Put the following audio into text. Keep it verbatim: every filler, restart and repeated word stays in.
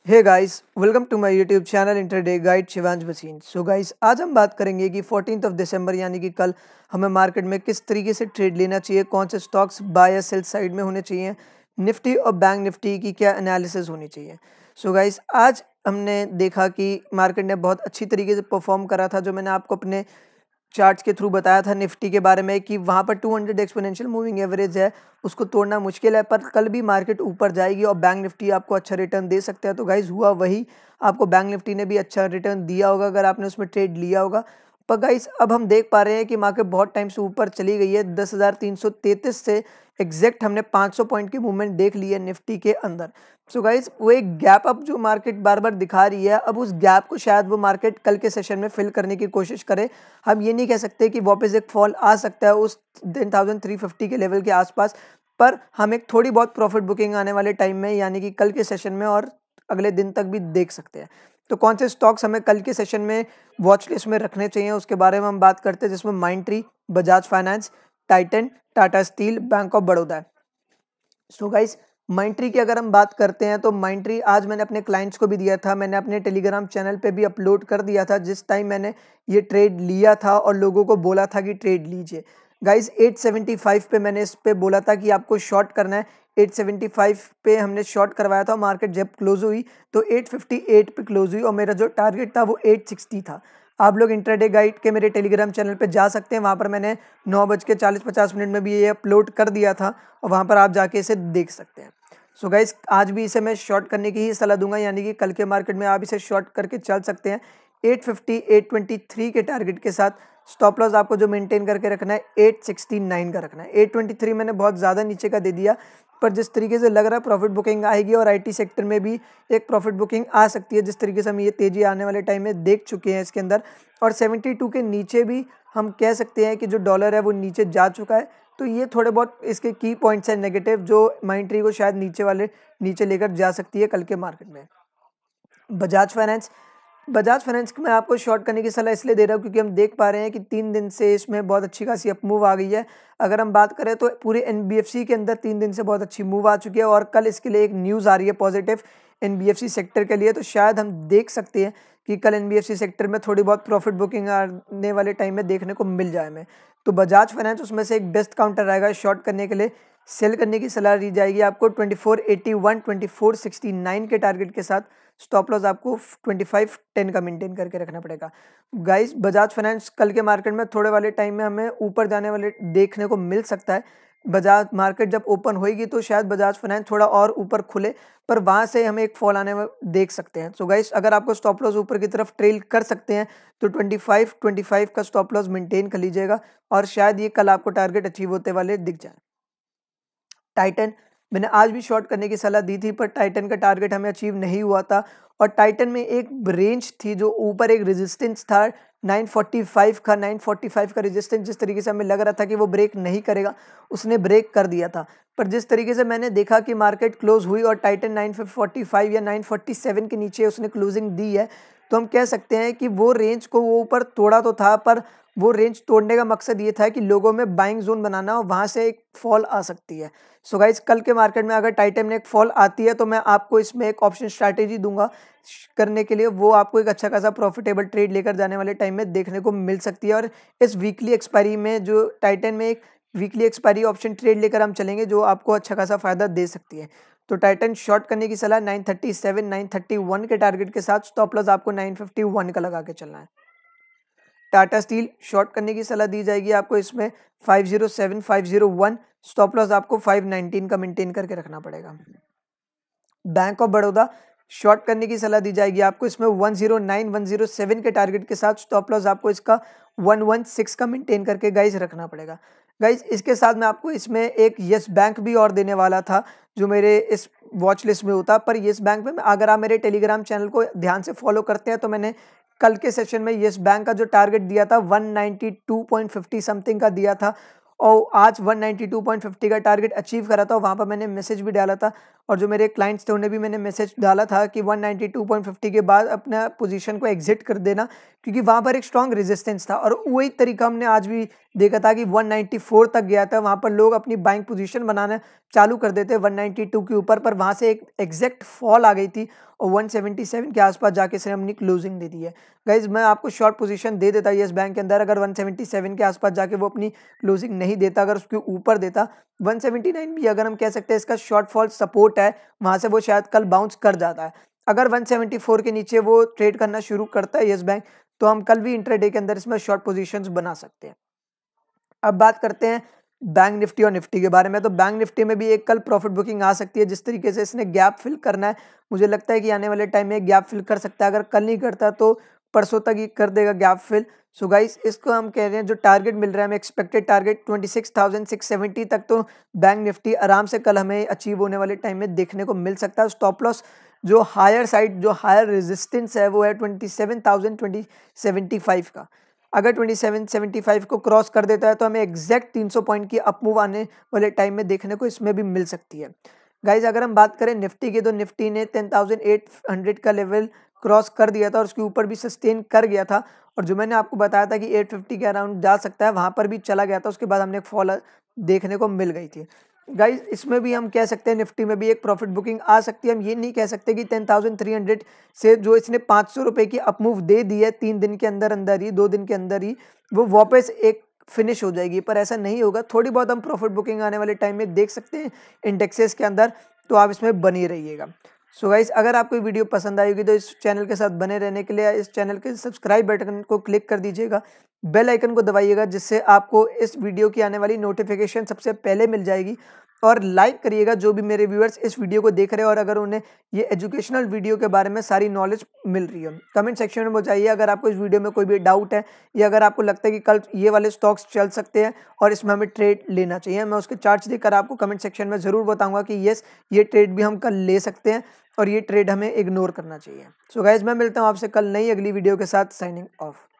Hey guys, welcome to my YouTube channel intraday guide Shivansh Bhasin. So guys, आज हम बात करेंगे कि फोर्टीन्थ ऑफ दिसंबर यानी कि कल हमें मार्केट में किस तरीके से ट्रेड लेना चाहिए, कौन से स्टॉक्स बाय या सेल साइड में होने चाहिए, निफ्टी और बैंक निफ्टी की क्या एनालिसिस होनी चाहिए। सो गाइस, आज हमने देखा कि मार्केट ने बहुत अच्छी तरीके से परफॉर्म करा था। जो मैंने आपको अपने चार्ट्स के थ्रू बताया था निफ्टी के बारे में कि वहाँ पर two hundred exponential moving average है, उसको तोड़ना मुश्किल है, पर कल भी मार्केट ऊपर जाएगी और बैंक निफ्टी आपको अच्छा रिटर्न दे सकता है। तो गाइज हुआ वही, आपको बैंक निफ्टी ने भी अच्छा रिटर्न दिया होगा अगर आपने उसमें ट्रेड लिया होगा। पर गाइज अब हम देख पा रहे हैं कि मार्केट बहुत टाइम से ऊपर चली गई है। दस हज़ार तीन सौ तैंतीस से एग्जैक्ट हमने पाँच सौ पॉइंट की मूवमेंट देख ली है निफ्टी के अंदर। सो गाइज वो एक गैप अप जो मार्केट बार बार दिखा रही है, अब उस गैप को शायद वो मार्केट कल के सेशन में फिल करने की कोशिश करे। हम ये नहीं कह सकते कि वापस एक फॉल आ सकता है उस टेन थाउजेंड थ्री फिफ्टी के लेवल के आसपास, पर हम एक थोड़ी बहुत प्रॉफिट बुकिंग आने वाले टाइम में यानी कि कल के सेशन में और अगले दिन तक भी देख सकते हैं। तो कौन से स्टॉक्स हमें कल के सेशन में वॉच लिस्ट में रखने चाहिए उसके बारे में हम बात करते हैं, जिसमें Mindtree, Bajaj finance, Titan, Tata steel, bank of Baroda है। सो गाइस, माइंट्री की अगर हम बात करते हैं तो माइंट्री आज मैंने अपने क्लाइंट्स को भी दिया था, मैंने अपने टेलीग्राम चैनल पे भी अपलोड कर दिया था जिस टाइम मैंने ये ट्रेड लिया था और लोगों को बोला था कि ट्रेड लीजिए। गाइस एट सेवेंटी फाइव पे मैंने इस पे बोला था कि आपको शॉर्ट करना है। एट सेवेंटी फाइव पे हमने शॉर्ट करवाया था, मार्केट जब क्लोज हुई तो एट फिफ्टी एट पे क्लोज हुई और मेरा जो टारगेट था वो एट सिक्सटी था। आप लोग इंट्राडे गाइड के मेरे टेलीग्राम चैनल पे जा सकते हैं, वहाँ पर मैंने नौ बज के चालीस पचास मिनट में भी ये अपलोड कर दिया था और वहाँ पर आप जाके इसे देख सकते हैं। सो so गाइस, आज भी इसे मैं शॉर्ट करने की ही सलाह दूंगा, यानी कि कल के मार्केट में आप इसे शॉर्ट करके चल सकते हैं। Eight fifty eight twenty three के टारगेट के साथ स्टॉप लॉस आपको जो मेंटेन करके रखना है एट सिक्सटी नाइन का रखना है। एट ट्वेंटी थ्री मैंने बहुत ज़्यादा नीचे का दे दिया, पर जिस तरीके से लग रहा है प्रॉफिट बुकिंग आएगी और आईटी सेक्टर में भी एक प्रॉफिट बुकिंग आ सकती है, जिस तरीके से हम ये तेजी आने वाले टाइम में देख चुके हैं इसके अंदर। और सेवेंटी टू के नीचे भी हम कह सकते हैं कि जो डॉलर है वो नीचे जा चुका है। तो ये थोड़े बहुत इसके की पॉइंट्स हैं नेगेटिव, जो माइंट्री को शायद नीचे वाले नीचे लेकर जा सकती है कल के मार्केट में। बजाज फाइनेंस बजाज फाइनेंस में आपको शॉर्ट करने की सलाह इसलिए दे रहा हूँ क्योंकि हम देख पा रहे हैं कि तीन दिन से इसमें बहुत अच्छी खासी अप मूव आ गई है। अगर हम बात करें तो पूरे एनबीएफसी के अंदर तीन दिन से बहुत अच्छी मूव आ चुकी है और कल इसके लिए एक न्यूज़ आ रही है पॉजिटिव एनबीएफसी सेक्टर के लिए। तो शायद हम देख सकते हैं कि कल एनबीएफसी सेक्टर में थोड़ी बहुत प्रॉफिट बुकिंग आने वाले टाइम में देखने को मिल जाए हमें। तो बजाज फाइनेंस उसमें से एक बेस्ट काउंटर रहेगा शॉर्ट करने के लिए। सेल करने की सलाह दी जाएगी आपको twenty four eighty one twenty four sixty nine के टारगेट के साथ। स्टॉप लॉस आपको ट्वेंटी फाइव टेन का मेंटेन करके रखना पड़ेगा। गाइस, बजाज फाइनेंस कल के मार्केट में थोड़े वाले टाइम में हमें ऊपर जाने वाले देखने को मिल सकता है। बजाज मार्केट जब ओपन होएगी तो शायद बजाज फाइनेंस थोड़ा और ऊपर खुले, पर वहाँ से हमें एक फॉल आने में देख सकते हैं। सो गाइस, अगर आपको स्टॉप लॉस ऊपर की तरफ ट्रेल कर सकते हैं तो ट्वेंटी फाइव ट्वेंटी फाइव का स्टॉप लॉस मेंटेन कर लीजिएगा और शायद ये कल आपको टारगेट अचीव होते वाले दिख जाए। टाइटन मैंने आज भी शॉर्ट करने की सलाह दी थी, पर टाइटन का टारगेट हमें अचीव नहीं हुआ था और टाइटन में एक रेंज थी जो ऊपर एक रेजिस्टेंस था नाइन फोर्टी फाइव का। नाइन फोर्टी फाइव का रेजिस्टेंस जिस तरीके से हमें लग रहा था कि वो ब्रेक नहीं करेगा, उसने ब्रेक कर दिया था। पर जिस तरीके से मैंने देखा कि मार्केट क्लोज हुई और टाइटन नाइन फोर्टी फाइव या नाइन फोर्टी सेवन के नीचे उसने क्लोजिंग दी है, तो हम कह सकते हैं कि वो रेंज को वो ऊपर तोड़ा तो था, पर वो रेंज तोड़ने का मकसद ये था कि लोगों में बाइंग जोन बनाना और वहाँ से एक फॉल आ सकती है। सो गाइज, कल के मार्केट में अगर टाइटन में एक फॉल आती है तो मैं आपको इसमें एक ऑप्शन स्ट्रैटेजी दूंगा करने के लिए, वो आपको एक अच्छा खासा प्रॉफिटेबल ट्रेड लेकर जाने वाले टाइम में देखने को मिल सकती है। और इस वीकली एक्सपायरी में जो टाइटन में एक वीकली एक्सपायरी ऑप्शन ट्रेड लेकर हम चलेंगे जो आपको अच्छा खासा फायदा दे सकती है। तो टाइटन शॉर्ट करने की सलाह nine thirty seven nine thirty one के टारगेट के साथ, स्टॉप लॉस आपको नाइन फिफ्टी वन का लगा के चलना है। टाटा स्टील शॉर्ट करने की सलाह दी जाएगी आपको इसमें five zero seven five zero one, stop loss आपको फाइव नाइनटीन का मेंटेन करके रखना पड़ेगा। बैंक ऑफ बड़ौदा शॉर्ट करने की सलाह दी जाएगी आपको इसमें one zero nine one zero seven के टारगेट के साथ, स्टॉप लॉस आपको इसका वन वन सिक्स का मेंटेन करके गाइज रखना पड़ेगा। गाइज, इसके साथ मैं आपको इसमें एक यस बैंक भी और देने वाला था जो मेरे इस वॉच लिस्ट में होता, पर यस बैंक में अगर आप मेरे टेलीग्राम चैनल को ध्यान से फॉलो करते हैं तो मैंने कल के सेशन में यस बैंक का जो टारगेट दिया था one ninety two point fifty something का दिया था और आज one ninety two point fifty का टारगेट अचीव करा था। वहाँ पर मैंने मैसेज भी डाला था और जो मेरे क्लाइंट्स थे उन्हें भी मैंने मैसेज डाला था कि one ninety two point fifty के बाद अपना पोजीशन को एग्जिट कर देना, क्योंकि वहाँ पर एक स्ट्रॉन्ग रेजिस्टेंस था। और वही तरीका हमने आज भी देखा था कि वन नाइंटी फोर तक गया था, वहाँ पर लोग अपनी बाइंग पोजीशन बनाना चालू कर देते वन नाइंटी टू के ऊपर, पर वहाँ से एक एग्जैक्ट फॉल आ गई थी और वन सेवेंटी सेवन के आसपास जाके से हमने क्लोजिंग दे दी है। गाइज मैं आपको शॉर्ट पोजीशन दे देता येस बैंक के अंदर, अगर वन सेवेंटी सेवन के आसपास जाके वो अपनी क्लोजिंग नहीं देता, अगर उसके ऊपर देता वन सेवेंटी नाइन भी अगर हम कह सकते हैं इसका शॉर्ट फॉल सपोर्ट है, वहाँ से वो शायद कल बाउंस कर जाता है। अगर वन सेवेंटी फोर के नीचे वो ट्रेड करना शुरू करता है येस बैंक, तो हम कल भी इंट्राडे के अंदर इसमें शॉर्ट पोजीशंस बना सकते हैं। अब बात करते हैं बैंक निफ्टी और निफ्टी के बारे में। तो बैंक निफ्टी में भी एक कल प्रॉफिट बुकिंग आ सकती है, जिस तरीके से इसने गैप फिल करना है मुझे लगता है कि आने वाले टाइम में गैप फिल कर सकता है। अगर कल नहीं करता तो परसों तक ही कर देगा गैप फिल। सो गाइस इसको हम कह रहे हैं जो टारगेट मिल रहा है हमें expected target twenty six thousand six seventy तक, तो बैंक निफ्टी आराम से कल हमें अचीव होने वाले टाइम में देखने को मिल सकता है। स्टॉप लॉस जो हायर साइड जो हायर रेजिस्टेंस है वो है twenty seven thousand twenty seventy five का। अगर ट्वेंटी सेवन सेवेंटी फाइव को क्रॉस कर देता है तो हमें एग्जैक्ट तीन सौ पॉइंट की अपमूव आने वाले टाइम में देखने को इसमें भी मिल सकती है। गाइज अगर हम बात करें निफ्टी की, तो निफ्टी ने टेन थाउजेंड एट हंड्रेड का लेवल क्रॉस कर दिया था और उसके ऊपर भी सस्टेन कर गया था, और जो मैंने आपको बताया था कि एट फिफ्टी के अराउंड जा सकता है वहाँ पर भी चला गया था, उसके बाद हमने एक फॉल देखने को मिल गई थी। गाइज इसमें भी हम कह सकते हैं निफ्टी में भी एक प्रॉफिट बुकिंग आ सकती है। हम ये नहीं कह सकते कि टेन थाउजेंड थ्री हंड्रेड से जो इसने पाँच सौ रुपये की अपमूव दे दी है तीन दिन के अंदर अंदर ही, दो दिन के अंदर ही वो वापस एक फिनिश हो जाएगी, पर ऐसा नहीं होगा। थोड़ी बहुत हम प्रॉफिट बुकिंग आने वाले टाइम में देख सकते हैं इंडेक्सेस के अंदर, तो आप इसमें बनी रहिएगा। सो गाइस अगर आपको वीडियो पसंद आएगी तो इस चैनल के साथ बने रहने के लिए इस चैनल के सब्सक्राइब बटन को क्लिक कर दीजिएगा, बेल आइकन को दबाइएगा, जिससे आपको इस वीडियो की आने वाली नोटिफिकेशन सबसे पहले मिल जाएगी। और लाइक करिएगा जो भी मेरे व्यूअर्स इस वीडियो को देख रहे हैं और अगर उन्हें ये एजुकेशनल वीडियो के बारे में सारी नॉलेज मिल रही है। कमेंट सेक्शन में बताइए अगर आपको इस वीडियो में कोई भी डाउट है या अगर आपको लगता है कि कल ये वाले स्टॉक्स चल सकते हैं और इसमें हमें ट्रेड लेना चाहिए। मैं उसके चार्ट्स देकर आपको कमेंट सेक्शन में ज़रूर बताऊंगा कि येस ये ट्रेड भी हम कल ले सकते हैं और ये ट्रेड हमें इग्नोर करना चाहिए। सो गाइज मैं मिलता हूँ आपसे कल नई अगली वीडियो के साथ। Signing of.